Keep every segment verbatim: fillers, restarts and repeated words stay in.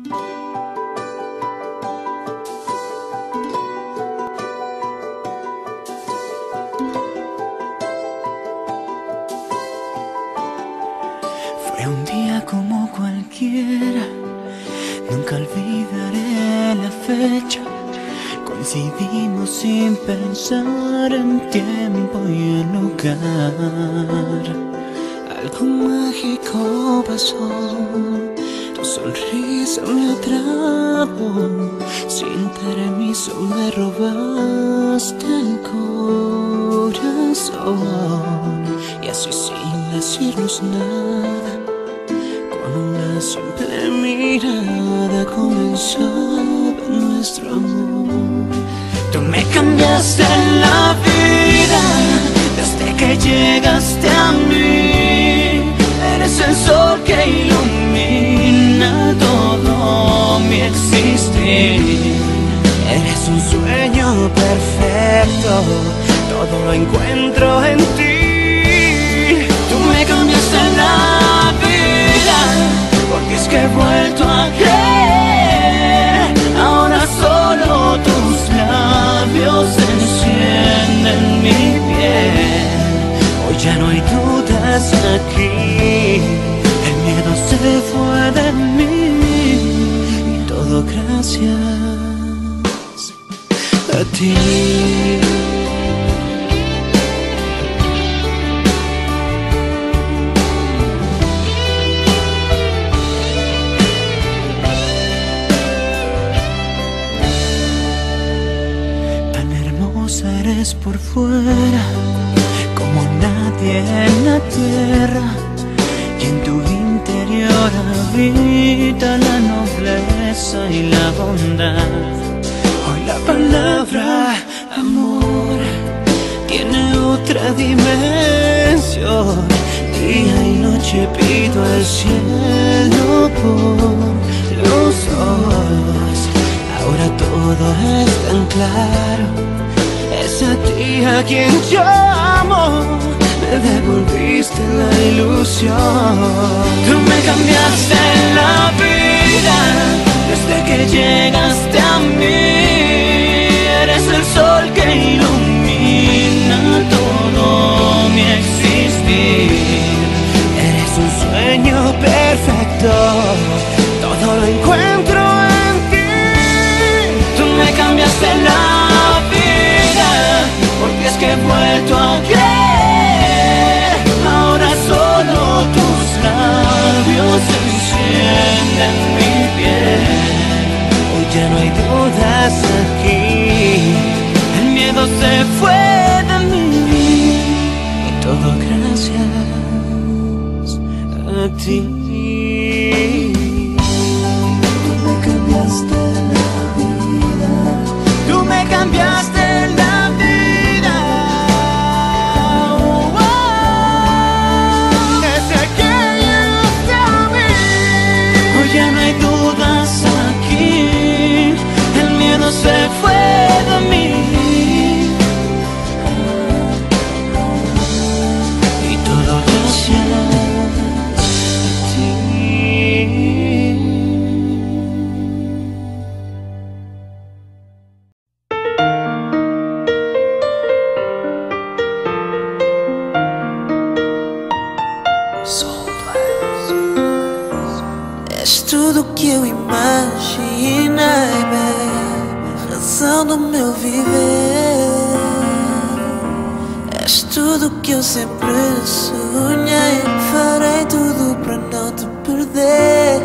Fue un día como cualquiera, nunca olvidaré la fecha. Coincidimos sin pensar en tiempo y en lugar. Algo mágico pasó, tu sonrisa me atrapó. Sin permiso me robaste el corazón. Y así sin decirnos nada, con una simple mirada comenzaba nuestro amor. Tú me cambiaste la vida desde que llegaste a mí. Eres el sol que ilumina todo mi existir. Eres un sueño perfecto, todo lo encuentro en ti. Tú me cambiaste la vida, porque es que he vuelto a creer. Ahora solo tus labios encienden mi piel. Hoy ya no hay dudas aquí, el miedo se fue de mí. Y todo gracias a ti. Eres por fuera como nadie en la tierra, y en tu interior habita la nobleza y la bondad. Hoy la palabra amor tiene otra dimensión. Día y noche pido al cielo por los dos. Ahora todo es tan claro. Es a ti a quien yo amo, me devolviste la ilusión. Tú me cambiaste la vida desde que llegaste a mí. Eres el sol que ilumina todo mi existir. Eres un sueño perfecto, todo lo encuentro en ti. Tú me cambiaste la vida, porque es que he vuelto a creer. Ahora solo tus labios encienden mi piel. Hoy ya no hay dudas aquí, el miedo se fue de mí. Y todo gracias a ti. Tú me cambiaste la vida, tú me cambiaste la vida. Oh, oh, desde que llegaste a mí. Hoy ya no hay dudas aquí, el miedo se fue de mí. Y todo gracias a ti. És tudo que eu imaginei, baby, razão do meu viver. És tudo que eu sempre sonhei, farei tudo para não te perder.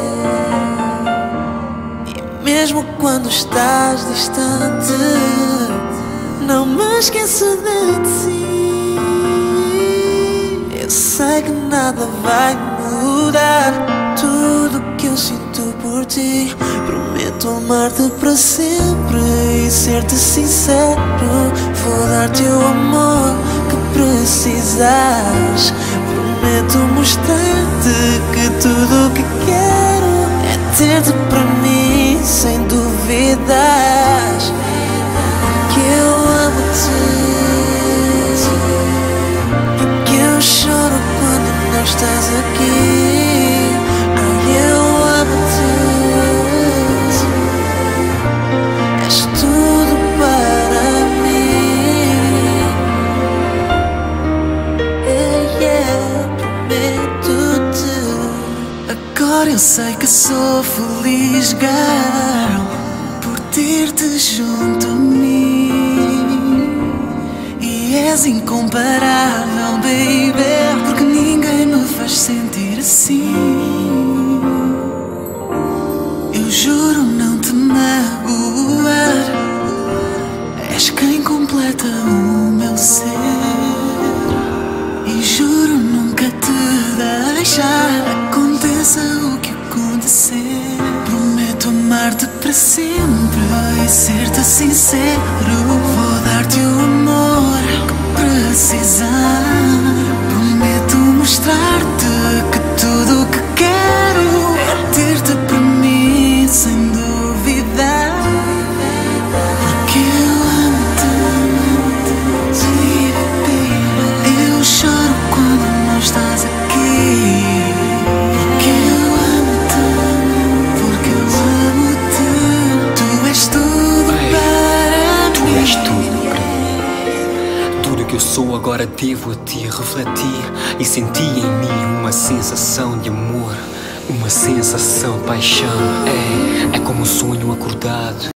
E mesmo quando estás distante, não me esqueço de ti. Eu sei que nada vai mudar tudo que eu sinto por ti. Prometo amar-te para sempre e ser-te sincero. Vou dar-te o amor que precisas. Prometo mostrar-te que tudo o que quero é ter-te para mim sem dúvidas. Que eu amo-te, que eu choro quando não estás aqui. Ai, eu amo-te, agora eu sei que sou feliz, girl, por ter-te junto a mim. E és incomparável, baby, porque ninguém me faz sentir assim. Eu juro não te magoar, és quem completa o meu ser. E juro nunca te deixar, aconteça o que acontecer. Prometo amar-te para sempre e ser-te sincero. Vou dar-te o amor que precisar. Prometo mostrar-te que tudo o que quero é ter-te para mim, sem duvidar. Porque eu amo-te, baby. Eu choro quando não estás aqui. Porque eu amo-te, porque eu amo-te. Tu és tudo para Tu mim. és tudo para mim. Tudo que eu sou agora devo a ti refletir. E senti em mim uma sensação de amor, uma sensação de paixão. É, é como um sonho acordado.